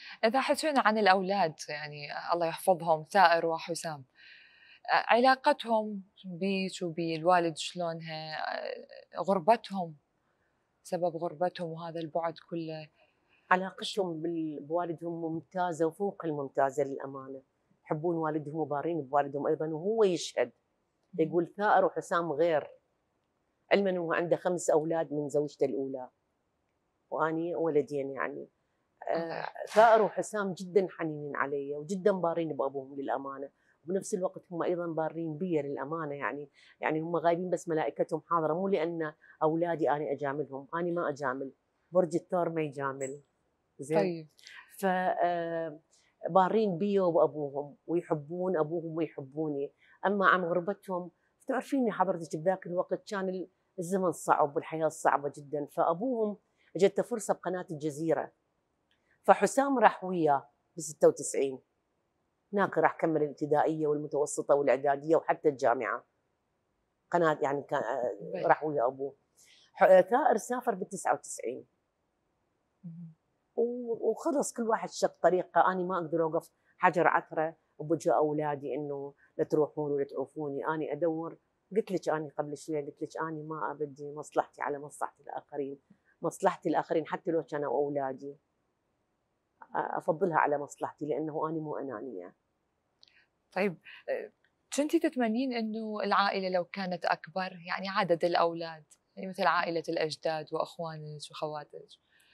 إذا حكينا عن الأولاد يعني الله يحفظهم ثائر وحسام، علاقتهم بيك وبالوالد شلونها؟ غربتهم، سبب غربتهم وهذا البُعد كلّه شو؟ علاقتهم بوالدهم ممتازة وفوق الممتازة للأمانة، يحبون والدهم وبارين بوالدهم أيضًا، وهو يشهد، اهم. يقول ثائر وحسام غير، علمًا إنه عنده 5 أولاد من زوجته الأولى، وأني ولدين يعني. الله يحفظهم. ثائر وحسام جدًا حنينين عليَّ وجدًا بارين بأبوهم للأمانة، وبنفس الوقت هم أيضًا بارين بيّ للأمانة يعني، يعني هم غايبين بس ملائكتهم حاضرة، مو لأن أولادي أنا أجاملهم، أنا ما أجامل، برج الثور ما يجامل، زين؟ طيب. ف بارين بيّ وبأبوهم، ويحبون أبوهم ويحبوني، أما عن غربتهم تعرفيني حضرتِك بذاك الوقت كان الزمن صعب والحياة صعبة جدًا، فأبوهم جته فرصة بقناة الجزيرة. فحسام راح وياه ب96 هناك راح كمّل الابتدائية والمتوسطة والإعدادية وحتى الجامعة، قناة يعني بلى. راح ويا أبوه. ثائر سافر بال99 اهم. وخلص كل واحد شق طريقه، أنا ما أقدر أوقف حجر عثرة بوجه أولادي إنه لا تروحون ولا تعوفوني، أنا أدوّر. قُلت لِك أنا قبل شوية قُلت لِك أنا ما أبدّي مصلحتي على مصلحة الآخرين، مصلحة الآخرين حتى لو كانوا أولادي، أفضّلها على مصلحتي لأنه أنا مو أنانية. طيب، كنتِ تتمنين إنه العائلة لو كانت أكبر، يعني عدد الأولاد، يعني مثل عائلة الأجداد وأخوانِك وخواتِك؟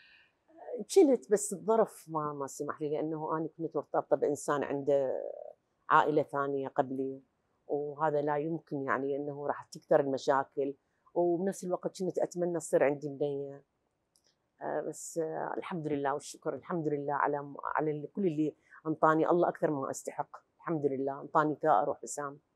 كنت بس الظرف ما سمح لي، لأنه أنا كنت مرتبطة بإنسان عنده عائلة ثانية قبلي، وهذا لا يمكن يعني إنه راح تكثر المشاكل، وبنفس الوقت كنت أتمنى تصير عندي بنية. بس الحمد لله والشكر، الحمد لله على كل اللي أنطاني الله أكثر مما أستحق، الحمد لله أنطاني ثائر وحسام.